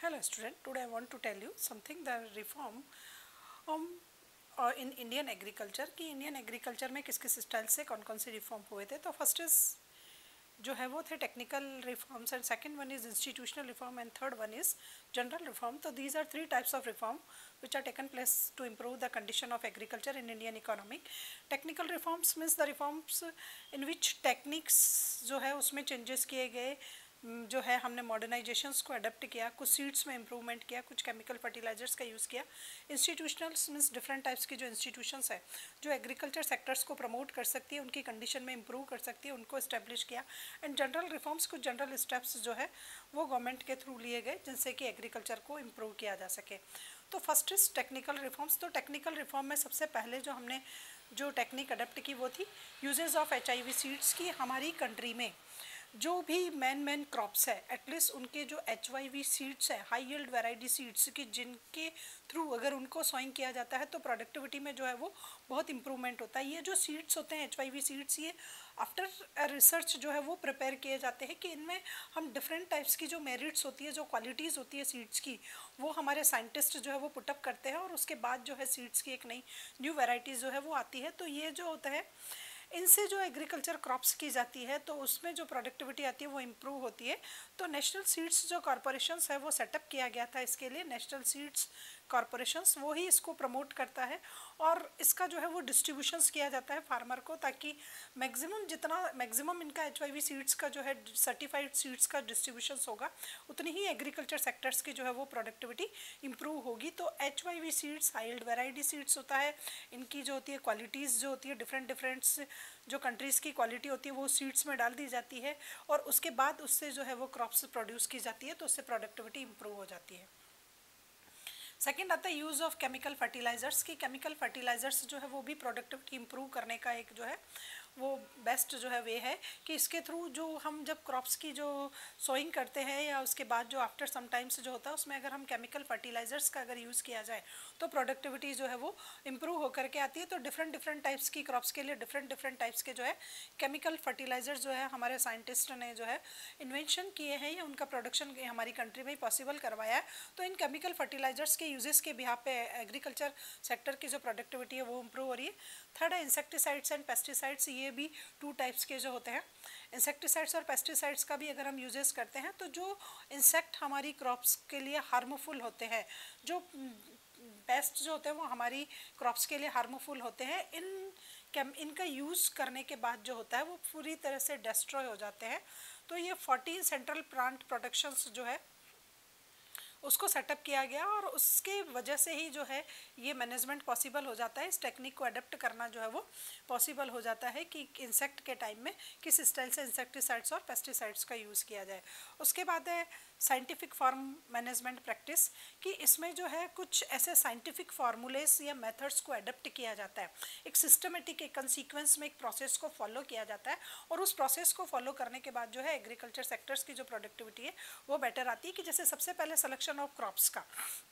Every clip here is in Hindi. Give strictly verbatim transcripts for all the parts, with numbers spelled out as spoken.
Hello student, today I want to tell you something the reform um, uh, in Indian agriculture कि इंडियन एग्रीकल्चर में किस किस स्टाइल से कौन कौन से रिफॉर्म हुए थे। तो फर्स्ट इज जो है वो थे technical reforms and second one is institutional reform and third one is general reform. तो these are three types of reform which are taken place to improve the condition of agriculture in Indian economy. Technical reforms means the reforms in which techniques जो है उसमें changes किए गए, जो है हमने मॉडर्नाइजेशंस को अडेप्ट किया, कुछ सीड्स में इम्प्रूवमेंट किया, कुछ केमिकल फर्टिलाइजर्स का यूज़ किया। इंस्टीट्यूशनल्स मीन्स डिफरेंट टाइप्स की जो इंस्टीट्यूशंस है जो एग्रीकल्चर सेक्टर्स को प्रमोट कर सकती है, उनकी कंडीशन में इम्प्रूव कर सकती है, उनको इस्टेब्लिश किया। एंड जनरल रिफॉर्म्स कुछ जनरल स्टेप्स जो है वो गवर्नमेंट के थ्रू लिए गए जिनसे कि एग्रीकल्चर को इम्प्रूव किया जा सके। तो फर्स्ट इज टेक्निकल रिफॉर्म्स। तो टेक्निकल रिफॉर्म में सबसे पहले जो हमने जो टेक्निक अडेप्ट की वो थी uses of H I V seeds की। हमारी कंट्री में जो भी मैन मैन क्रॉप्स है एटलीस्ट उनके जो एच वाई वी सीड्स है, हाई यील्ड वैरायटी सीड्स की, जिनके थ्रू अगर उनको सोइंग किया जाता है तो प्रोडक्टिविटी में जो है वो बहुत इंप्रूवमेंट होता है। ये जो सीड्स होते हैं एच वाई वी सीड्स, ये आफ्टर रिसर्च जो है वो प्रिपेयर किए जाते हैं कि इनमें हम डिफरेंट टाइप्स की जो मेरिट्स होती है, जो क्वालिटीज़ होती है सीड्स की, वो हमारे साइंटिस्ट जो है वो पुटअप करते हैं और उसके बाद जो है सीड्स की एक नई न्यू वेराइटीज़ जो है वो आती है। तो ये जो होता है इनसे जो एग्रीकल्चर क्रॉप्स की जाती है तो उसमें जो प्रोडक्टिविटी आती है वो इम्प्रूव होती है। तो नेशनल सीड्स जो कॉरपोरेशंस है वो सेटअप किया गया था इसके लिए। नेशनल सीड्स कॉरपोरेशंस वो ही इसको प्रमोट करता है और इसका जो है वो डिस्ट्रीब्यूशंस किया जाता है फार्मर को, ताकि मैक्सिमम जितना मैक्सिमम इनका एच वाई वी सीड्स का जो है सर्टिफाइड सीड्स का डिस्ट्रीब्यूशंस होगा उतनी ही एग्रीकल्चर सेक्टर्स की जो है वो प्रोडक्टिविटी इंप्रूव होगी। तो H Y V seeds high yield variety seeds होता है, इनकी जो होती है क्वालिटीज़ जो होती है डिफरेंट डिफरेंट्स जो कंट्रीज़ की क्वालिटी होती है वो सीड्स में डाल दी जाती है और उसके बाद उससे जो है वो क्रॉप्स प्रोड्यूस की जाती है, तो उससे प्रोडक्टिविटी इंप्रूव हो जाती है। सेकेंड आता है यूज़ ऑफ केमिकल फर्टिलाइजर्स की। केमिकल फर्टिलाइजर्स जो है वो भी प्रोडक्टिविटी इंप्रूव करने का एक जो है वो बेस्ट जो है वे है कि इसके थ्रू जो हम जब क्रॉप्स की जो सोइंग करते हैं या उसके बाद जो आफ्टर सम टाइम्स जो होता है उसमें अगर हम केमिकल फर्टिलाइजर्स का अगर यूज़ किया जाए तो प्रोडक्टिविटी जो है वो इम्प्रूव होकर के आती है। तो डिफरेंट डिफरेंट टाइप्स की क्रॉप्स के लिए डिफरेंट डिफरेंट टाइप्स के जो है केमिकल फर्टिलाइजर्स जो है हमारे साइंटिस्ट ने जो है इन्वेंशन किए हैं या उनका प्रोडक्शन हमारी कंट्री में पॉसिबल करवाया है। तो इन केमिकल फर्टिलाइजर्स के यूजेस के बिहाफ पे एग्रीकल्चर सेक्टर की जो प्रोडक्टिविटी है वो इम्प्रूव हो रही है। थर्ड है इंसेक्टिसाइड्स एंड पेस्टिसाइड्स। ये भी टू टाइप्स के जो होते हैं इंसेक्टिसाइड्स और पेस्टिसाइड्स का भी अगर हम यूजेस करते हैं तो जो इंसेक्ट हमारी क्रॉप्स के लिए हार्मफुल होते हैं, जो पेस्ट जो होते हैं वो हमारी क्रॉप्स के लिए हार्मफुल होते हैं, इन केम इनका यूज़ करने के बाद जो होता है वो पूरी तरह से डिस्ट्रॉय हो जाते हैं। तो ये फोर्टीन सेंट्रल प्लांट प्रोटेक्शंस जो है उसको सेटअप किया गया और उसके वजह से ही जो है ये मैनेजमेंट पॉसिबल हो जाता है। इस टेक्निक को अडेप्ट करना जो है वो पॉसिबल हो जाता है कि इंसेक्ट के टाइम में किस स्टाइल से इंसेक्टिसाइड्स और पेस्टिसाइड्स का यूज़ किया जाए। उसके बाद है साइंटिफिक फार्म मैनेजमेंट प्रैक्टिस कि इसमें जो है कुछ ऐसे साइंटिफिक फार्मूलेस या मेथड्स को अडेप्ट किया जाता है, एक सिस्टमेटिक एक कंसीक्वेंस में एक प्रोसेस को फॉलो किया जाता है और उस प्रोसेस को फॉलो करने के बाद जो है एग्रीकल्चर सेक्टर्स की जो प्रोडक्टिविटी है वो बेटर आती है। कि जैसे सबसे पहले सिलेक्शन ऑफ क्रॉप्स का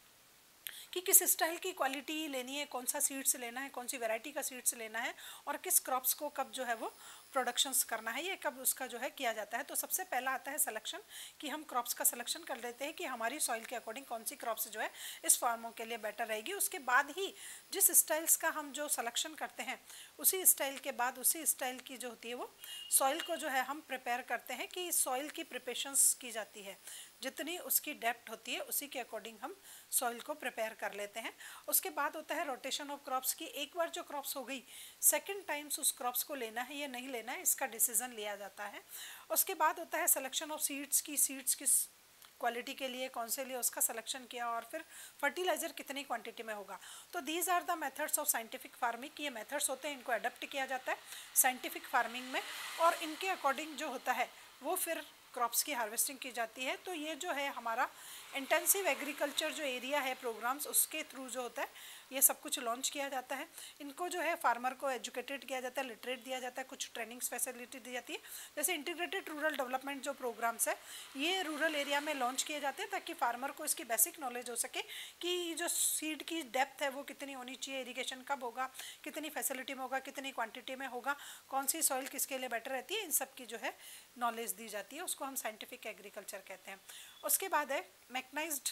कि किस स्टाइल की क्वालिटी लेनी है, कौन सा सीड्स लेना है, कौन सी वैरायटी का सीड्स लेना है और किस क्रॉप्स को कब जो है वो प्रोडक्शंस करना है, ये कब उसका जो है किया जाता है। तो सबसे पहला आता है सिलेक्शन कि हम क्रॉप्स का सिलेक्शन कर लेते हैं कि हमारी सॉइल के अकॉर्डिंग कौन सी क्रॉप्स जो है इस फार्मों के लिए बेटर रहेगी। उसके बाद ही जिस स्टाइल्स का हम जो सिलेक्शन करते हैं उसी स्टाइल के बाद उसी स्टाइल की जो होती है वो सॉइल को जो है हम प्रिपेयर करते हैं कि सॉइल की प्रिपरेशंस की जाती है, जितनी उसकी डेप्थ होती है उसी के अकॉर्डिंग हम सॉइल को प्रिपेयर कर लेते हैं। उसके बाद होता है रोटेशन ऑफ क्रॉप्स की। एक बार जो क्रॉप्स हो गई सेकंड टाइम्स उस क्रॉप्स को लेना है या नहीं लेना है इसका डिसीजन लिया जाता है। उसके बाद होता है सिलेक्शन ऑफ सीड्स की, सीड्स किस क्वालिटी के लिए कौन से लिए उसका सिलेक्शन किया और फिर फर्टिलाइजर कितनी क्वांटिटी में होगा। तो these are the methods of scientific farming. ये मेथड्स होते हैं, इनको अडेप्ट किया जाता है साइंटिफिक फार्मिंग में और इनके अकॉर्डिंग जो होता है वो फिर क्रॉप्स की हार्वेस्टिंग की जाती है। तो ये जो है हमारा इंटेंसिव एग्रीकल्चर जो एरिया है प्रोग्राम्स उसके थ्रू जो होता है ये सब कुछ लॉन्च किया जाता है। इनको जो है फार्मर को एजुकेटेड किया जाता है, लिटरेट दिया जाता है, कुछ ट्रेनिंग्स फैसिलिटी दी जाती है। जैसे इंटीग्रेटेड रूरल डेवलपमेंट जो प्रोग्राम्स है ये रूरल एरिया में लॉन्च किए जाते हैं ताकि फार्मर को इसकी बेसिक नॉलेज हो सके कि जो सीड की डेप्थ है वो कितनी होनी चाहिए, इरीगेशन कब होगा, कितनी फैसिलिटी में होगा, कितनी क्वान्टिटी में होगा, कौन सी सॉइल किसके लिए बेटर रहती है, इन सब की जो है नॉलेज दी जाती है, उसको हम साइंटिफिक एग्रीकल्चर कहते हैं। उसके बाद है मैकेनाइज्ड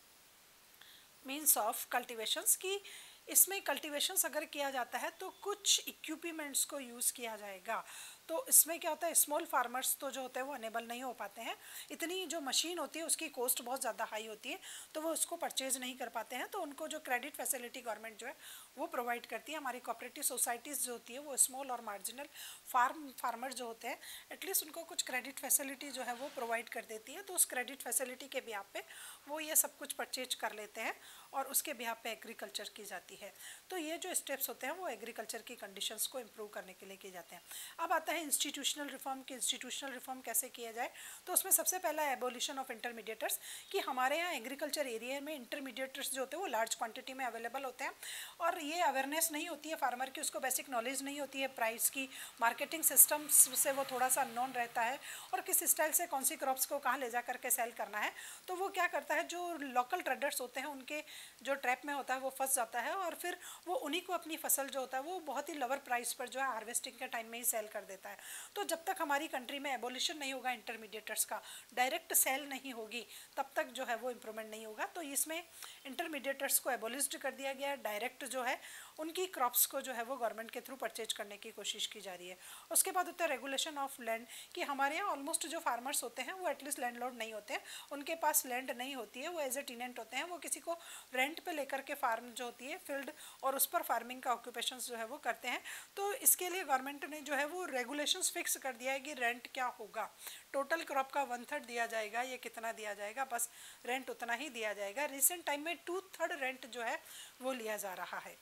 मीन्स ऑफ कल्टिवेशंस, की इसमें कल्टिवेशंस अगर किया जाता है तो कुछ इक्विपमेंट्स को यूज़ किया जाएगा। तो इसमें क्या होता है, स्मॉल फार्मर्स तो जो होते हैं वो अनेबल नहीं हो पाते हैं, इतनी जो मशीन होती है उसकी कॉस्ट बहुत ज़्यादा हाई होती है, तो वो उसको परचेज नहीं कर पाते हैं। तो उनको जो क्रेडिट फैसिलिटी गवर्नमेंट जो है वो प्रोवाइड करती है। हमारी कोऑपरेटिव सोसाइटीज़ जो होती है वो स्मॉल और मार्जिनल फार्म फार्मर जो होते हैं एटलीस्ट उनको कुछ क्रेडिट फैसिलिटी जो है वो प्रोवाइड कर देती है। तो उस क्रेडिट फैसिलिटी के बिहाफ पे वो ये सब कुछ परचेज कर लेते हैं और उसके बिहाफ पे एग्रीकल्चर की जाती है। तो ये जो स्टेप्स होते हैं वो एग्रीकल्चर की कंडीशंस को इम्प्रूव करने के लिए किए जाते हैं। अब आता है इंस्टीट्यूशनल रिफॉर्म की इंस्टीट्यूशनल रिफॉर्म कैसे किया जाए। तो उसमें सबसे पहला एबोलिशन ऑफ इंटरमीडिएटर्स, कि हमारे यहाँ एग्रीकल्चर एरिया में इंटरमीडिएटर्स जो होते हैं वो लार्ज क्वांटिटी में अवेलेबल होते हैं और ये अवेयरनेस नहीं होती है फार्मर की, उसको बेसिक नॉलेज नहीं होती है प्राइस की, मार्केटिंग सिस्टम्स से वो थोड़ा सा अननोन रहता है और किस स्टाइल से कौन सी क्रॉप्स को कहाँ ले जा करके सेल करना है। तो वो क्या करता है, जो लोकल ट्रेडर्स होते हैं उनके जो ट्रैप में होता है वो फंस जाता है और फिर वो उन्हीं को अपनी फसल जो होता है वो बहुत ही लोअर प्राइस पर जो है हार्वेस्टिंग के टाइम में ही सेल कर देता है। तो जब तक हमारी कंट्री में एबोलिशन नहीं होगा इंटरमीडिएटर्स का, डायरेक्ट सेल नहीं होगी, तब तक जो है वो इम्प्रूवमेंट नहीं होगा। तो इसमें इंटरमीडिएटर्स को एबोलिश्ड कर दिया गया, डायरेक्ट जो है उनकी क्रॉप्स को जो है वो गवर्नमेंट के थ्रू परचेज करने की कोशिश की जा रही है। उसके बाद होता है रेगुलेशन ऑफ लैंड, कि हमारे यहाँ ऑलमोस्ट जो फार्मर्स होते हैं वो एटलीस्ट लैंडलॉर्ड नहीं होते हैं, उनके पास लैंड नहीं होती है, वो एज ए टीनेंट होते हैं, वो किसी को रेंट पे लेकर के फार्म जो होती है फील्ड और उस पर फार्मिंग का ऑक्यूपेशन जो है वो करते हैं। तो इसके लिए गवर्नमेंट ने जो है वो रेगुलेशंस फिक्स कर दिया है कि रेंट क्या होगा, टोटल क्रॉप का वन थर्ड दिया जाएगा, ये कितना दिया जाएगा, बस रेंट उतना ही दिया जाएगा। रिसेंट टाइम में टू थर्ड रेंट जो है वो लिया जा रहा है।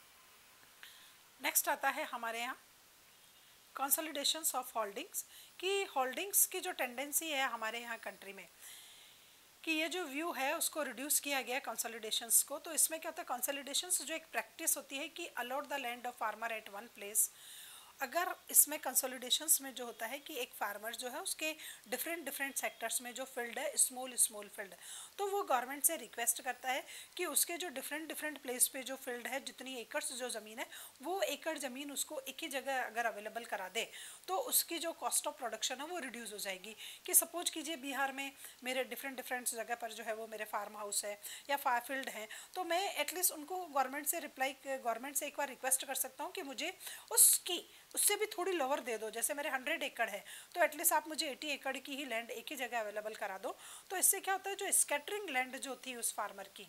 नेक्स्ट आता है हमारे यहाँ कंसोलिडेशंस ऑफ होल्डिंग्स, कि होल्डिंग्स की जो टेंडेंसी है हमारे यहाँ कंट्री में कि ये जो व्यू है उसको रिड्यूस किया गया कंसोलिडेशंस को। तो इसमें क्या होता है, कंसोलिडेशंस जो एक प्रैक्टिस होती है कि allot the land of farmer at one place. अगर इसमें कंसोलिडेशंस में जो होता है कि एक फार्मर जो है उसके डिफरेंट डिफरेंट सेक्टर्स में जो फील्ड है स्मॉल स्मॉल फील्ड, तो वो गवर्नमेंट से रिक्वेस्ट करता है कि उसके जो डिफरेंट डिफरेंट प्लेस पे जो फील्ड है, जितनी एकड़्स जो ज़मीन है वो एकड़ ज़मीन उसको एक ही जगह अगर अवेलेबल करा दे तो उसकी जो कॉस्ट ऑफ प्रोडक्शन है वो रिड्यूस हो जाएगी। कि सपोज कीजिए बिहार में मेरे डिफरेंट डिफरेंट जगह पर जो है वो मेरे फार्म हाउस है या फार फील्ड है, तो मैं एटलीस्ट उनको गवर्नमेंट से रिप्लाई गवर्नमेंट से एक बार रिक्वेस्ट कर सकता हूँ कि मुझे उसकी उससे भी थोड़ी लोअर दे दो। जैसे मेरे हंड्रेड एकड़ है तो एटलीस्ट आप मुझे एटी एकड़ की ही लैंड एक ही जगह अवेलेबल करा दो। तो इससे क्या होता है, जो स्कैटरिंग लैंड जो थी उस फार्मर की,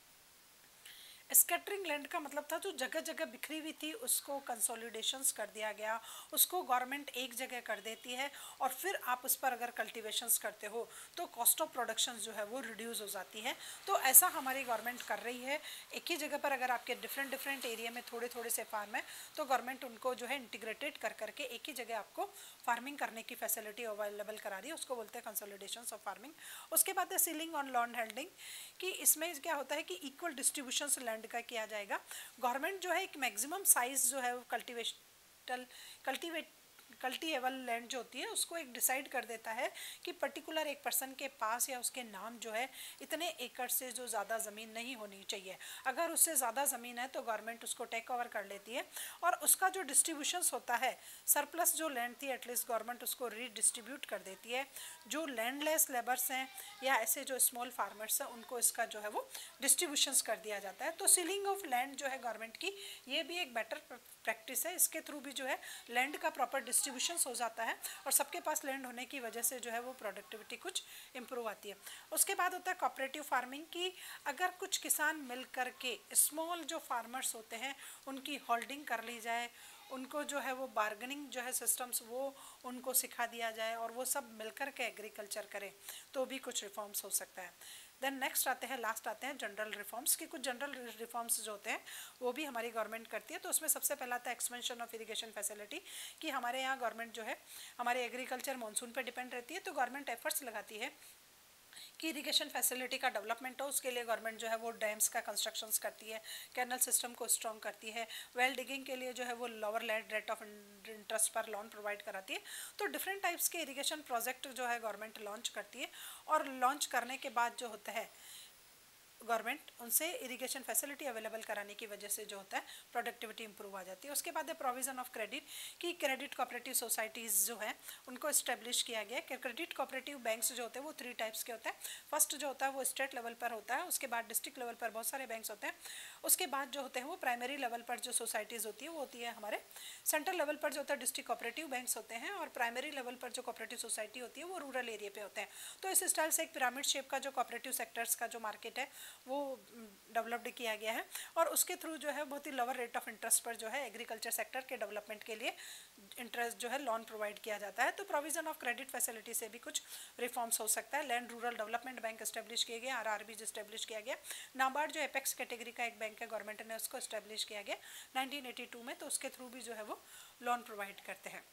स्कैटरिंग लैंड का मतलब था जो जगह जगह बिखरी हुई थी उसको कंसोलिडेशंस कर दिया गया, उसको गवर्नमेंट एक जगह कर देती है और फिर आप उस पर अगर कल्टीवेशंस करते हो तो कॉस्ट ऑफ प्रोडक्शन जो है वो रिड्यूस हो जाती है। तो ऐसा हमारी गवर्नमेंट कर रही है। एक ही जगह पर अगर आपके डिफरेंट डिफरेंट एरिया में थोड़े थोड़े से फार्म है तो गवर्नमेंट उनको जो है इंटीग्रेटेड कर करके एक ही जगह आपको फार्मिंग करने की फैसिलिटी अवेलेबल करा रही है, उसको बोलते हैं कंसोलिडेशंस ऑफ फार्मिंग। उसके बाद है सीलिंग ऑन लैंड होल्डिंग, कि इसमें क्या होता है कि इक्वल डिस्ट्रीब्यूशन लैंड का किया जाएगा। गवर्नमेंट जो है एक मैक्सिमम साइज जो है वो कल्टीवेशनल कल्टीवेट कल्टीएबल लैंड जो होती है उसको एक डिसाइड कर देता है कि पर्टिकुलर एक पर्सन के पास या उसके नाम जो है इतने एकड़ से जो ज़्यादा ज़मीन नहीं होनी चाहिए। अगर उससे ज़्यादा ज़मीन है तो गवर्नमेंट उसको टेक ओवर कर लेती है और उसका जो डिस्ट्रीब्यूशंस होता है, सरप्लस जो लैंड थी एटलीस्ट गवर्नमेंट उसको रीडिस्ट्रीब्यूट कर देती है। जो लैंडलेस लेबर्स हैं या ऐसे जो स्मॉल फार्मर्स हैं उनको इसका जो है वो डिस्ट्रीब्यूशंस कर दिया जाता है। तो सीलिंग ऑफ लैंड जो है गवर्नमेंट की, ये भी एक बेटर प्रैक्टिस है। इसके थ्रू भी जो है लैंड का प्रॉपर डिस्ट्रीब्यूशंस हो जाता है और सबके पास लैंड होने की वजह से जो है वो प्रोडक्टिविटी कुछ इम्प्रूव आती है। उसके बाद होता है कोऑपरेटिव फार्मिंग, की अगर कुछ किसान मिल करके स्मॉल जो फार्मर्स होते हैं उनकी होल्डिंग कर ली जाए, उनको जो है वो बार्गेनिंग जो है सिस्टम्स वो उनको सिखा दिया जाए और वो सब मिलकर के एग्रीकल्चर करें तो भी कुछ रिफॉर्म्स हो सकता है। देन नेक्स्ट आते हैं लास्ट आते हैं जनरल रिफॉर्म्स, की कुछ जनरल रिफॉर्म्स जो होते हैं वो भी हमारी गवर्नमेंट करती है। तो उसमें सबसे पहला आता है एक्सपेंशन ऑफ इरिगेशन फैसिलिटी, कि हमारे यहाँ गवर्नमेंट जो है हमारे एग्रीकल्चर मानसून पर डिपेंड रहती है तो गवर्नमेंट एफर्ट्स लगाती है कि इरिगेशन फैसिलिटी का डेवलपमेंट हो। उसके लिए गवर्नमेंट जो है वो डैम्स का कंस्ट्रक्शंस करती है, कैनल सिस्टम को स्ट्रॉन्ग करती है, वेल डिगिंग के लिए जो है वो lower land rate of interest पर लोन प्रोवाइड कराती है। तो डिफरेंट टाइप्स के इरिगेशन प्रोजेक्ट जो है गवर्नमेंट लॉन्च करती है और लॉन्च करने के बाद जो होता है गवर्नमेंट उनसे इरिगेशन फैसिलिटी अवेलेबल कराने की वजह से जो होता है प्रोडक्टिविटी इंप्रूव आ जाती है। उसके बाद है प्रोविजन ऑफ क्रेडिट, कि क्रेडिट कोऑपरेटिव सोसाइटीज़ जो है उनको इस्टेब्लिश किया गया। क्रेडिट कोऑपरेटिव बैंक्स जो होते हैं वो थ्री टाइप्स के होते हैं। फर्स्ट जो होता है वो स्टेट लेवल पर होता है, उसके बाद डिस्ट्रिक्ट लेवल पर बहुत सारे बैंक्स होते हैं, उसके बाद जो होते हैं वो प्राइमरी लेवल पर जो सोसाइटीज़ होती है वो होती है हमारे सेंट्रल लेवल पर जो होता है डिस्ट्रिक्ट कोऑपरेटिव बैंक्स होते हैं, और प्राइमरी लेवल पर जो कोऑपरेटिव सोसाइटी होती है वो रूरल एरिया पे होते हैं। तो इस स्टाइल से एक पिरामिड शेप का जो कोऑपरेटिव सेक्टर्स का जो मार्केट है वो डेवलप्ड किया गया है, और उसके थ्रू जो है बहुत ही लोअर रेट ऑफ इंटरेस्ट पर जो है एग्रीकल्चर सेक्टर के डेवलपमेंट के लिए इंटरेस्ट जो है लोन प्रोवाइड किया जाता है। तो प्रोविजन ऑफ क्रेडिट फैसिलिटी से भी कुछ रिफॉर्म्स हो सकता है। Land rural development bank establish किया गया, आरआरबी एस्टेब्लिश किया गया, नाबार्ड जो एपेक्स कैटेगरी का एक बैंक है गवर्नमेंट ने उसको एस्टेब्लिश किया गया नाइनटीन एटी टू में, तो उसके थ्रू भी जो है वो लोन प्रोवाइड करते हैं।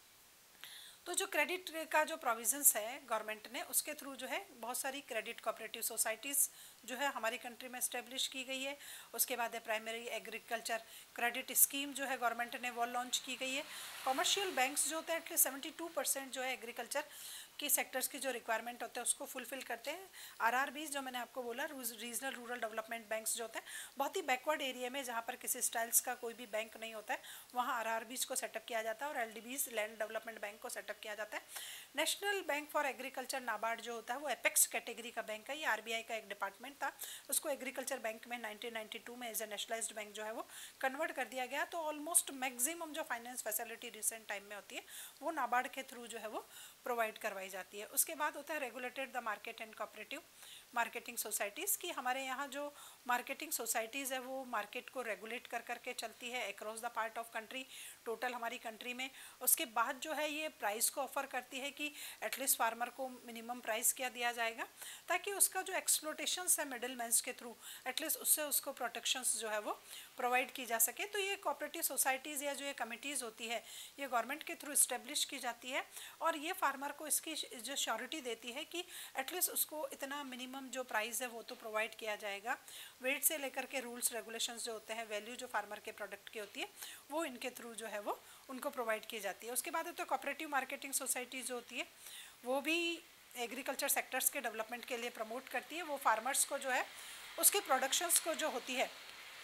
तो जो क्रेडिट का जो प्रोविजंस है गवर्नमेंट ने उसके थ्रू जो है बहुत सारी क्रेडिट कोऑपरेटिव सोसाइटीज़ जो है हमारी कंट्री में इस्टेब्लिश की गई है। उसके बाद है प्राइमरी एग्रीकल्चर क्रेडिट स्कीम जो है गवर्नमेंट ने वो लॉन्च की गई है। कमर्शियल बैंक्स जो होते हैं एटलीस्ट सेवेंटी टू परसेंट जो है एग्रीकल्चर की सेक्टर्स की जो रिक्वायरमेंट होते हैं उसको फुलफिल करते हैं। आरआरबीज जो मैंने आपको बोला रीजनल रूरल डेवलपमेंट बैंक्स जो होते हैं बहुत ही बैकवर्ड एरिया में जहाँ पर किसी स्टाइल्स का कोई भी बैंक नहीं होता है वहाँ आरआरबीज को सेटअप किया जाता है, और एलडीबीज लैंड डेवलपमेंट बैंक को सेटअप किया जाता है। National bank for agriculture NABARD जो होता है वो एपेक्स कैटेगरी का बैंक है, ये आरबीआई का एक डिपार्टमेंट था, उसको एग्रीकल्चर बैंक में नाइनटीन नाइंटी टू में एज ए नेशनलाइज्ड बैंक जो है वो कन्वर्ट कर दिया गया। तो ऑलमोस्ट मैक्सिमम जो फाइनेंस फैसिलिटी रिसेंट टाइम में होती है वो नाबार्ड के थ्रू जो है वो प्रोवाइड करवाई जाती है। उसके बाद होता है regulated the market and cooperative marketing societies, की हमारे यहाँ जो मार्केटिंग सोसाइटीज़ है वो मार्केट को रेगुलेट कर करके चलती है across the part of country, total हमारी कंट्री में। उसके बाद जो है ये प्राइस को ऑफर करती है कि एटलीस्ट फार्मर को मिनिमम प्राइस क्या दिया जाएगा ताकि उसका जो एक्सप्लोटेशंस है मिडिल मैन्स के थ्रू एटलीस्ट उससे उसको प्रोटेक्शंस जो है वो प्रोवाइड की जा सके। तो ये कोऑपरेटिव सोसाइटीज़ या जो ये कमिटीज़ होती है ये गवर्नमेंट के थ्रू इस्टेब्लिश की जाती है, और ये फार्मर को इसकी जो श्योरिटी देती है कि एटलीस्ट उसको इतना मिनिमम जो प्राइस है वो तो प्रोवाइड किया जाएगा। वेट से लेकर के रूल्स रेगुलेशंस जो होते हैं, वैल्यू जो फार्मर के प्रोडक्ट की होती है वो इनके थ्रू जो है वो उनको प्रोवाइड की जाती है। उसके बाद तो कोऑपरेटिव मार्केटिंग सोसाइटी जो होती है वो भी एग्रीकल्चर सेक्टर्स के डेवलपमेंट के लिए प्रमोट करती है। वो फार्मर्स को जो है उसके प्रोडक्शंस को जो होती है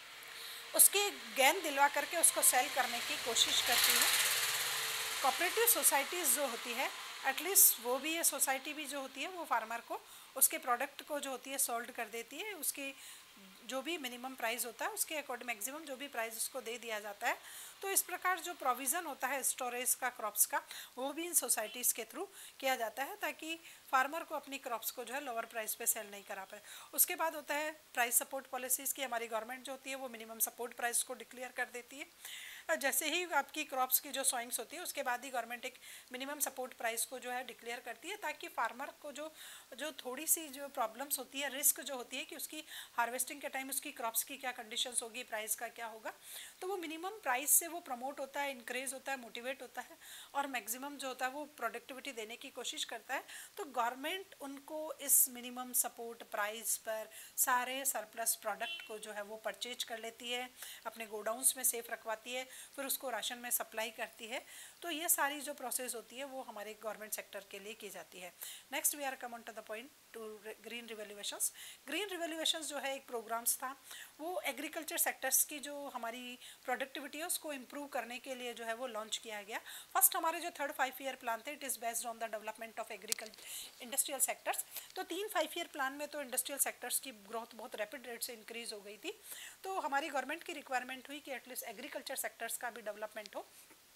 उसके गेन दिलवा करके उसको सेल करने की कोशिश करती है। कोऑपरेटिव सोसाइटीज़ जो होती है एटलीस्ट वो भी ये सोसाइटी भी जो होती है वो फार्मर को उसके प्रोडक्ट को जो होती है सोल्ड कर देती है, उसकी जो भी मिनिमम प्राइस होता है उसके अकॉर्डिंग मैक्सिमम जो भी प्राइस उसको दे दिया जाता है। तो इस प्रकार जो प्रोविज़न होता है स्टोरेज का क्रॉप्स का वो भी इन सोसाइटीज़ के थ्रू किया जाता है ताकि फार्मर को अपनी क्रॉप्स को जो है लोअर प्राइस पे सेल नहीं करा पाए। उसके बाद होता है प्राइस सपोर्ट पॉलिसीज़ की, हमारी गवर्नमेंट जो होती है वो मिनिमम सपोर्ट प्राइस को डिक्लेयर कर देती है। जैसे ही आपकी क्रॉप्स की जो सोइंग्स होती है उसके बाद ही गवर्नमेंट एक मिनिमम सपोर्ट प्राइस को जो है डिक्लेयर करती है ताकि फार्मर को जो जो थोड़ी सी जो प्रॉब्लम्स होती है, रिस्क जो होती है कि उसकी हार्वेस्टिंग के टाइम उसकी क्रॉप्स की क्या कंडीशंस होगी, प्राइस का क्या होगा, तो वो मिनिमम प्राइस से वो प्रमोट होता है, इंक्रेज होता है, मोटिवेट होता है और मैक्सिमम जो होता है वो प्रोडक्टिविटी देने की कोशिश करता है। तो गवर्नमेंट उनको इस मिनिमम सपोर्ट प्राइस पर सारे सरप्लस प्रोडक्ट को जो है वो परचेज कर लेती है, अपने गोडाउंस में सेफ रखवाती है, फिर उसको राशन में सप्लाई करती है। तो ये सारी जो प्रोसेस होती है वो हमारे गवर्नमेंट सेक्टर के लिए की जाती है। Next we are come on to the point to green revaluations. Green revaluations जो है एक प्रोग्राम्स था, वो एग्रीकल्चर सेक्टर्स की जो हमारी प्रोडक्टिविटी है उसको इम्प्रूव करने के लिए जो है वो लॉन्च किया गया। फर्स्ट हमारे जो थर्ड फाइव ईयर प्लान थे it is based on the development of agriculture industrial sectors. तो तीन फाइव ईयर प्लान में तो इंडस्ट्रियल सेक्टर्स की ग्रोथ बहुत रैपिड रेट से इंक्रीज हो गई थी। तो हमारी गवर्नमेंट की रिक्वायरमेंट हुई कि एटलीस्ट एग्रीकल्चर सेक्टर्स का भी डेवलपमेंट हो।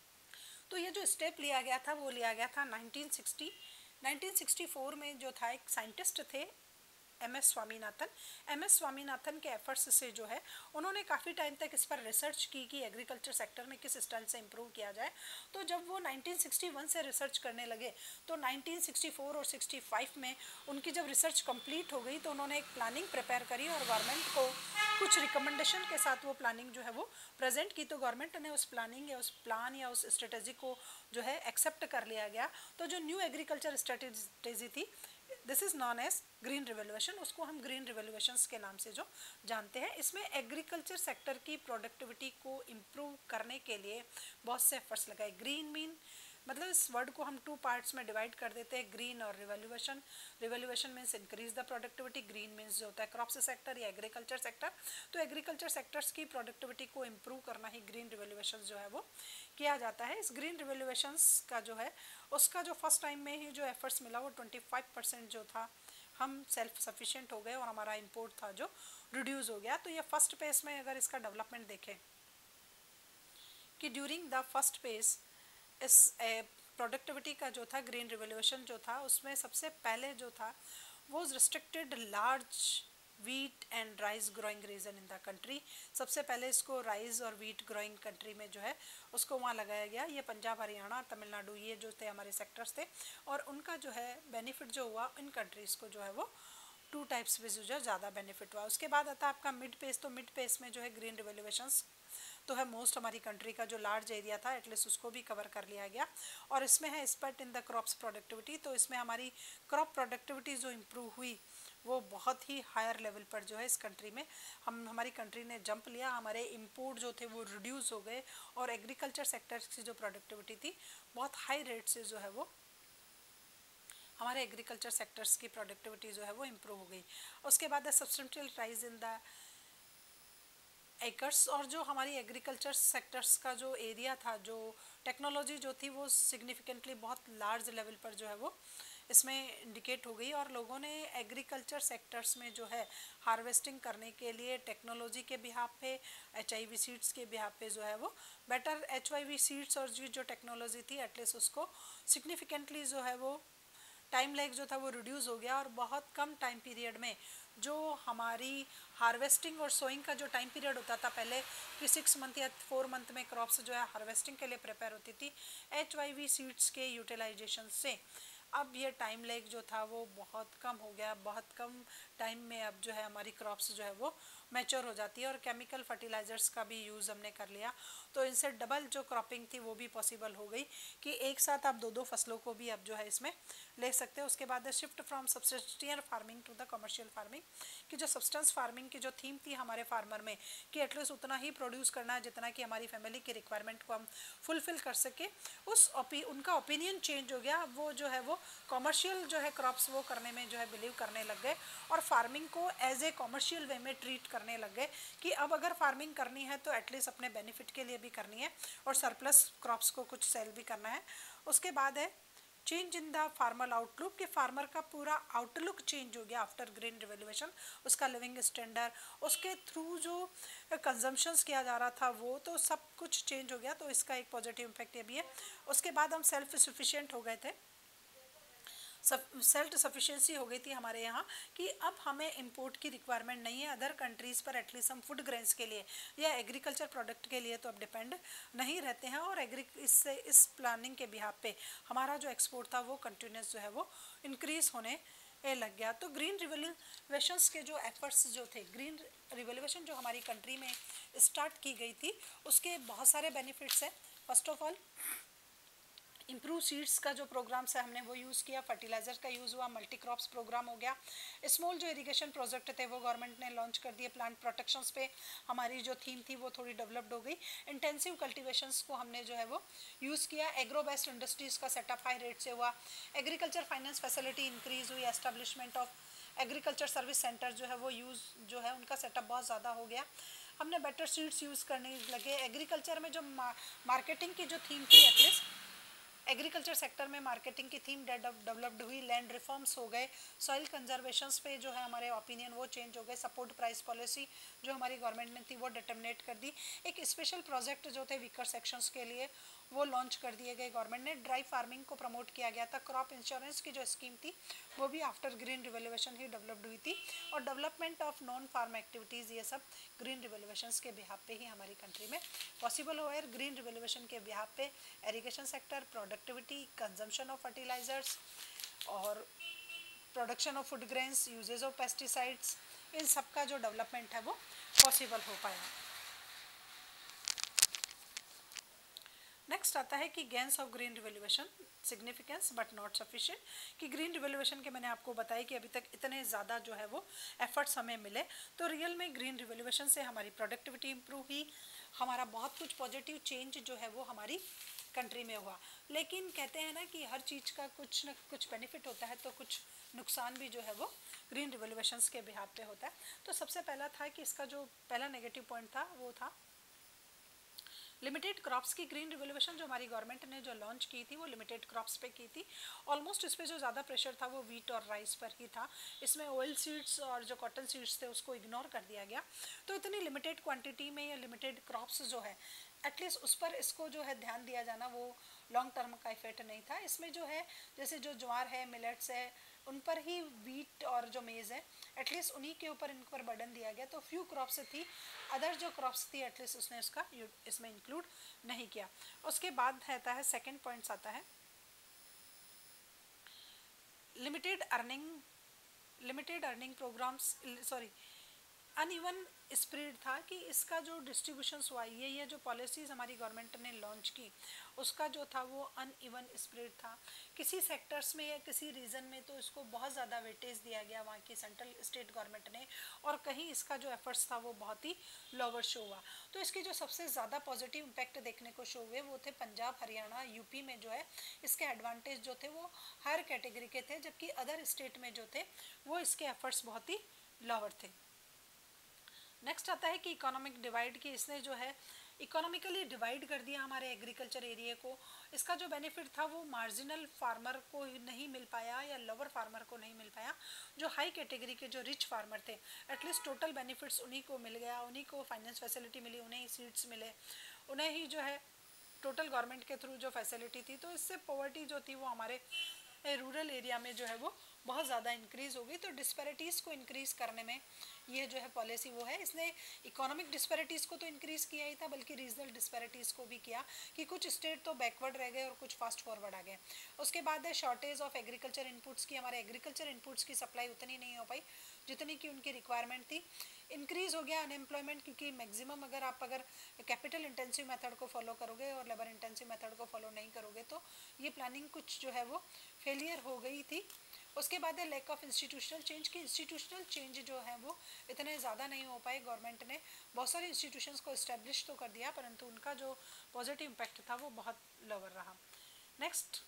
तो ये जो स्टेप लिया गया था वो लिया गया था nineteen sixty nineteen sixty four में। जो था एक साइंटिस्ट थे M S Swaminathan. M S Swaminathan के एफर्ट्स से जो है उन्होंने काफ़ी टाइम तक इस पर रिसर्च की कि एग्रीकल्चर सेक्टर में किस स्टाइल से इम्प्रूव किया जाए। तो जब वो नाइनटीन सिक्सटी वन से रिसर्च करने लगे तो नाइनटीन सिक्सटी फोर और सिक्सटी फाइव में उनकी जब रिसर्च कंप्लीट हो गई तो उन्होंने एक प्लानिंग प्रिपेयर करी और गवर्नमेंट को कुछ रिकमेंडेशन के साथ वो प्लानिंग जो है वो प्रेजेंट की। तो गवर्नमेंट ने उस प्लानिंग या उस प्लान या उस स्ट्रेटेजी को जो है एक्सेप्ट कर लिया गया। तो जो न्यू एग्रीकल्चर स्ट्रेटेजी थी this is known as green revaluation, उसको हम ग्रीन रिवैल्यूएशंस के नाम से जो जानते हैं। इसमें एग्रीकल्चर सेक्टर की प्रोडक्टिविटी को इम्प्रूव करने के लिए बहुत से एफर्ट्स लगाए। ग्रीन मीन मतलब इस वर्ड को हम टू पार्ट्स में डिवाइड कर देते हैं, ग्रीन और revaluation. Revaluation means increase the productivity, green means जो होता है क्रॉप्स सेक्टर या एग्रीकल्चर सेक्टर। तो एग्रीकल्चर सेक्टर्स की प्रोडक्टिविटी को इम्प्रूव करना ही ग्रीन रिवैल्यूएशन जो है वो किया जाता है। इस ग्रीन रिवैल्यूएशंस का जो है उसका जो फर्स्ट टाइम में ही जो एफर्ट्स मिला वो ट्वेंटी फाइव परसेंट जो था हम सेल्फ सफिशिएंट हो गए और हमारा इंपोर्ट था जो रिड्यूस हो गया। तो ये फर्स्ट पेस में अगर इसका डेवलपमेंट देखें कि ड्यूरिंग द फर्स्ट पेस इस प्रोडक्टिविटी का जो था ग्रीन रिवॉल्यूशन जो था उसमें सबसे पहले जो था वो restricted large wheat and rice growing region in the country. सबसे पहले इसको राइस और वीट ग्रोइंग कंट्री में जो है उसको वहाँ लगाया गया। ये पंजाब, हरियाणा, तमिलनाडु ये जो थे हमारे सेक्टर्स थे और उनका जो है बेनिफिट जो हुआ इन कंट्रीज़ को जो है वो टू टाइप्स में जो ज़्यादा बेनिफिट हुआ। उसके बाद आता है आपका मिड पेस। तो मिड पेस में जो है ग्रीन रिवॉल्यूशंस तो है मोस्ट हमारी कंट्री का जो लार्ज एरिया था एटलीस्ट उसको भी कवर कर लिया गया। और इसमें है spurt in the crops productivity. तो इसमें हमारी क्रॉप प्रोडक्टिविटी जो इम्प्रूव हुई वो बहुत ही हायर लेवल पर जो है इस कंट्री में हम हमारी कंट्री ने जंप लिया। हमारे इंपोर्ट जो थे वो रिड्यूस हो गए और एग्रीकल्चर सेक्टर की जो प्रोडक्टिविटी थी बहुत हाई रेट से जो है वो हमारे एग्रीकल्चर सेक्टर्स की प्रोडक्टिविटी जो है वो इम्प्रूव हो गई। उसके बाद the substantial rise in the acres. और जो हमारी एग्रीकल्चर सेक्टर्स का जो एरिया था, जो टेक्नोलॉजी जो थी वो सिग्निफिकेंटली बहुत लार्ज लेवल पर जो है वो इसमें इंडिकेट हो गई और लोगों ने एग्रीकल्चर सेक्टर्स में जो है हार्वेस्टिंग करने के लिए टेक्नोलॉजी के बिहाफ पे, एच आई वी सीड्स के बिहाफ पे जो है वो better H I V seeds और जो जो टेक्नोलॉजी थी एटलीस्ट उसको सिग्निफिकेंटली जो है वो टाइम लैग जो था वो रिड्यूस हो गया और बहुत कम टाइम पीरियड में जो हमारी हार्वेस्टिंग और सोइंग का जो टाइम पीरियड होता था पहले कि सिक्स मंथ या फोर मंथ में क्रॉप्स जो है हार्वेस्टिंग के लिए प्रिपेयर होती थी एच वाई वी सीड्स के यूटिलाइजेशन से, अब ये टाइम लैग जो था वो बहुत कम हो गया। बहुत कम टाइम में अब जो है हमारी क्रॉप्स जो है वो मैच्योर हो जाती है और केमिकल फर्टिलाइजर्स का भी यूज़ हमने कर लिया तो इनसे डबल जो क्रॉपिंग थी वो भी पॉसिबल हो गई कि एक साथ आप दो दो फसलों को भी अब जो है इसमें ले सकते हैं। उसके बाद shift from subsistential farming to the commercial farming की जो सब्सटेंस फार्मिंग की जो थीम थी हमारे फार्मर में कि एटलीस्ट उतना ही प्रोड्यूस करना है जितना कि हमारी फैमिली की रिक्वायरमेंट को हम फुलफिल कर सके, उस ओपी उनका ओपिनियन चेंज हो गया। वो जो है वो कॉमर्शियल जो है क्रॉप्स वो करने में जो है बिलीव करने लग गए और फार्मिंग को एज ए कॉमर्शियल वे में ट्रीट करने लग गए कि अब अगर फार्मिंग करनी है तो एटलीस्ट अपने बेनिफिट के लिए भी करनी है और सरप्लस क्रॉप्स को कुछ सेल भी करना है। उसके बाद है change in the farmer outlook कि फार्मर का पूरा आउटलुक चेंज हो गया आफ्टर ग्रीन रिवॉल्यूशन। उसका लिविंग स्टैंडर्ड, उसके थ्रू जो कंजम्पशंस किया जा रहा था वो तो सब कुछ चेंज हो गया। तो इसका एक पॉजिटिव इम्पैक्ट ये भी है। उसके बाद हम सेल्फ सफिशिएंट हो गए थे, सेल्फ सफिशिएंसी हो गई थी हमारे यहाँ कि अब हमें इंपोर्ट की रिक्वायरमेंट नहीं है अदर कंट्रीज़ पर। एटलीस्ट हम फूड ग्रेन्स के लिए या एग्रीकल्चर प्रोडक्ट के लिए तो अब डिपेंड नहीं रहते हैं और एग्री इससे इस प्लानिंग के बिहाफ पे हमारा जो एक्सपोर्ट था वो कंटिन्यूस जो है वो इंक्रीज़ होने लग गया। तो ग्रीन रिवॉल्यूशंस के जो एफर्ट्स जो थे, ग्रीन रिवॉल्यूशन जो हमारी कंट्री में स्टार्ट की गई थी उसके बहुत सारे बेनिफिट्स हैं। First of all improve seeds का जो प्रोग्राम्स है हमने वो यूज़ किया, फर्टिलाइजर का यूज़ हुआ, मल्टी क्रॉप्स प्रोग्राम हो गया। स्मॉल जो इरिगेशन प्रोजेक्ट थे वो गवर्नमेंट ने लॉन्च कर दिए। प्लांट प्रोटेक्शंस पे हमारी जो थीम थी वो थोड़ी डेवलप्ड हो गई। इंटेंसिव कल्टिवेशंस को हमने जो है वो यूज़ किया। एग्रो बेस्ड इंडस्ट्रीज़ का सेटअप हाई रेट से हुआ। एग्रीकल्चर फाइनेंस फैसिलिटी इंक्रीज़ हुई। Establishment of agriculture service center जो है वो यूज़ जो है उनका सेटअप बहुत ज़्यादा हो गया। हमने बेटर सीड्स यूज़ करने लगे। एग्रीकल्चर में जो मार्केटिंग की जो थीम थी एटलीस्ट एग्रीकल्चर सेक्टर में मार्केटिंग की थीम डेवलप्ड हुई। लैंड रिफॉर्म्स हो गए। सॉइल कंजर्वेशंस पे जो है हमारे ओपिनियन वो चेंज हो गए। सपोर्ट प्राइस पॉलिसी जो हमारी गवर्नमेंट ने थी वो डिटर्मिनेट कर दी। एक स्पेशल प्रोजेक्ट जो थे वीकर सेक्शंस के लिए वो लॉन्च कर दिए गए गवर्नमेंट ने। ड्राई फार्मिंग को प्रमोट किया गया था। क्रॉप इंश्योरेंस की जो स्कीम थी वो भी आफ्टर ग्रीन रिवॉल्यूशन ही डेवलप्ड हुई थी। और development of non farm activities ये सब ग्रीन रिवॉल्यूशंस के बिहाफ पे ही हमारी कंट्री में पॉसिबल हुआ है। ग्रीन रिवॉल्यूशन के बिहाफ पे irrigation sector, productivity, consumption of fertilizers और production of food grains, usages of pesticides, इन सब का जो डेवलपमेंट है वो पॉसिबल हो पाया। नेक्स्ट आता है कि gains of green revolution significance but not sufficient कि ग्रीन रिवॉल्यूशन के मैंने आपको बताया कि अभी तक इतने ज़्यादा जो है वो एफर्ट्स हमें मिले तो रियल में ग्रीन रिवॉल्यूशन से हमारी प्रोडक्टिविटी इंप्रूव हुई। हमारा बहुत कुछ पॉजिटिव चेंज जो है वो हमारी कंट्री में हुआ। लेकिन कहते हैं ना कि हर चीज़ का कुछ न कुछ बेनिफिट होता है, तो कुछ नुकसान भी जो है वो ग्रीन रिवोल्यूशंस के बिहाफ पे होता है। तो सबसे पहला था कि इसका जो पहला नेगेटिव पॉइंट था वो था लिमिटेड क्रॉप्स की ग्रीन रिवोल्यूशन। जो हमारी गवर्नमेंट ने जो लॉन्च की थी वो लिमिटेड क्रॉप्स पे की थी। ऑलमोस्ट इस पर जो ज़्यादा प्रेशर था वो वीट और राइस पर ही था। इसमें ऑयल सीड्स और जो कॉटन सीड्स थे उसको इग्नोर कर दिया गया। तो इतनी लिमिटेड क्वांटिटी में या लिमिटेड क्रॉप्स जो है एटलीस्ट उस पर इसको जो है ध्यान दिया जाना वो लॉन्ग टर्म का इफेक्ट नहीं था। इसमें जो है जैसे जो ज्वार है, मिलेट्स है, उन पर ही वीट और जो मेज़ है एटलीस्ट उन्हीं के ऊपर इन पर बर्डन दिया गया। तो फ्यू क्रॉप्स थी, अदर जो क्रॉप्स थी एटलीस्ट उसने उसका इसमें इंक्लूड नहीं किया। उसके बाद रहता है सेकंड पॉइंट्स आता है limited earning limited earning programs, sorry uneven spread था कि इसका जो डिस्ट्रीब्यूशन हुआ, ये ये जो पॉलिसीज़ हमारी गवर्नमेंट ने लॉन्च की उसका जो था वो अनइवन स्प्रेड था। किसी सेक्टर्स में या किसी रीजन में तो इसको बहुत ज़्यादा वेटेज दिया गया वहाँ की सेंट्रल स्टेट गवर्नमेंट ने, और कहीं इसका जो एफर्ट्स था वो बहुत ही लोअर शो हुआ। तो इसके जो सबसे ज़्यादा पॉजिटिव इम्पैक्ट देखने को शो हुए वो थे पंजाब, हरियाणा, यूपी में जो है इसके एडवांटेज जो थे वो हर कैटेगरी के थे, जबकि अदर स्टेट में जो थे वो इसके एफर्ट्स बहुत ही लोअर थे। नेक्स्ट आता है कि इकोनॉमिक डिवाइड की इसने जो है इकोनॉमिकली डिवाइड कर दिया हमारे एग्रीकल्चर एरिया को। इसका जो बेनिफिट था वो मार्जिनल फार्मर को नहीं मिल पाया या लोअर फार्मर को नहीं मिल पाया। जो हाई कैटेगरी के जो रिच फार्मर थे एटलीस्ट टोटल बेनिफिट्स उन्हीं को मिल गया, उन्हीं को फाइनेंस फैसिलिटी मिली, उन्हें ही सीड्स मिले, उन्हें ही जो है टोटल गवर्नमेंट के थ्रू जो फैसिलिटी थी। तो इससे पॉवर्टी जो थी वो हमारे रूरल एरिया में जो है वो बहुत ज़्यादा इंक्रीज़ हो गई। तो डिस्पैरिटीज़ को इंक्रीज़ करने में ये जो है पॉलिसी वो है, इसने इकोनॉमिक डिस्पैरिटीज़ को तो इंक्रीज़ किया ही था बल्कि रीजनल डिस्पैरिटीज़ को भी किया कि कुछ स्टेट तो बैकवर्ड रह गए और कुछ फास्ट फॉरवर्ड आ गए। उसके बाद है शॉर्टेज ऑफ एग्रीकल्चर इनपुट्स की। हमारे एग्रीकल्चर इनपुट्स की सप्लाई उतनी नहीं हो पाई जितनी की उनकी रिक्वायरमेंट थी। इंक्रीज़ हो गया अनएम्प्लॉयमेंट, क्योंकि मैक्सिमम अगर आप अगर कैपिटल इंटेंसिव मेथड को फॉलो करोगे और लेबर इंटेंसिव मेथड को फॉलो नहीं करोगे तो ये प्लानिंग कुछ जो है वो फेलियर हो गई थी। उसके बाद है लैक ऑफ इंस्टीट्यूशनल चेंज की। इंस्टीट्यूशनल चेंज जो है वो इतने ज़्यादा नहीं हो पाए। गवर्नमेंट ने बहुत सारे इंस्टीट्यूशंस को इस्टेब्लिश तो कर दिया परंतु उनका जो पॉजिटिव इम्पैक्ट था वो बहुत लोअर रहा। Next,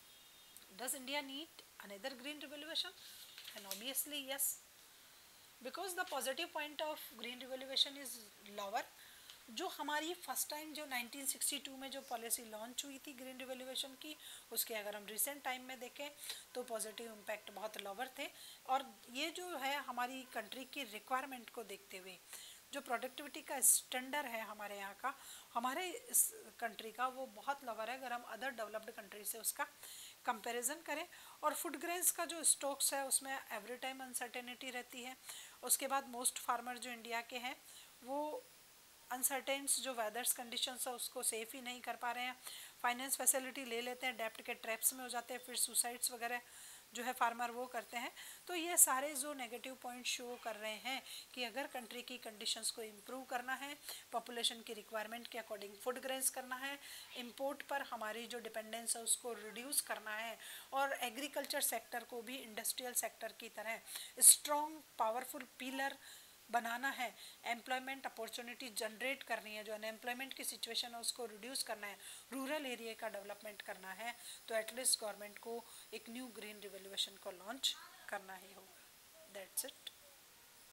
does India need another green revolution? And obviously yes, because the positive point of green revolution is lower. जो हमारी फर्स्ट टाइम जो नाइनटीन सिक्सटी टू में जो पॉलिसी लॉन्च हुई थी ग्रीन रिवोल्यूशन की, उसके अगर हम रिसेंट टाइम में देखें तो पॉजिटिव इम्पैक्ट बहुत लोअर थे। और ये जो है हमारी कंट्री की रिक्वायरमेंट को देखते हुए जो प्रोडक्टिविटी का स्टैंडर्ड है हमारे यहाँ का, हमारे इस कंट्री का, वो बहुत लोअर है अगर हम अदर डेवलप्ड कंट्री से उसका कंपैरिजन करें। और फूड ग्रेन्स का जो स्टॉक्स है उसमें एवरी टाइम अनसर्टेनिटी रहती है। उसके बाद मोस्ट फार्मर जो इंडिया के हैं वो अनसर्टेन्स जो वेदर्स कंडीशंस है उसको सेफ ही नहीं कर पा रहे हैं। फाइनेंस फैसिलिटी ले लेते हैं, डेप्ट के ट्रैप्स में हो जाते हैं, फिर सुसाइड्स वगैरह जो है फार्मर वो करते हैं। तो ये सारे जो नेगेटिव पॉइंट शो कर रहे हैं कि अगर कंट्री की कंडीशंस को इम्प्रूव करना है, पॉपुलेशन की रिक्वायरमेंट के अकॉर्डिंग फूड ग्रेन्स करना है, इंपोर्ट पर हमारी जो डिपेंडेंस है उसको रिड्यूस करना है, और एग्रीकल्चर सेक्टर को भी इंडस्ट्रियल सेक्टर की तरह स्ट्रॉन्ग पावरफुल पिलर बनाना है, एम्प्लॉयमेंट अपॉर्चुनिटी जनरेट करनी है, जो अनएम्प्लॉयमेंट की सिचुएशन है उसको रिड्यूस करना है, रूरल एरिया का डेवलपमेंट करना है, तो एटलीस्ट गवर्नमेंट को एक न्यू ग्रीन रिवोल्यूशन को लॉन्च करना ही होगा। That's it.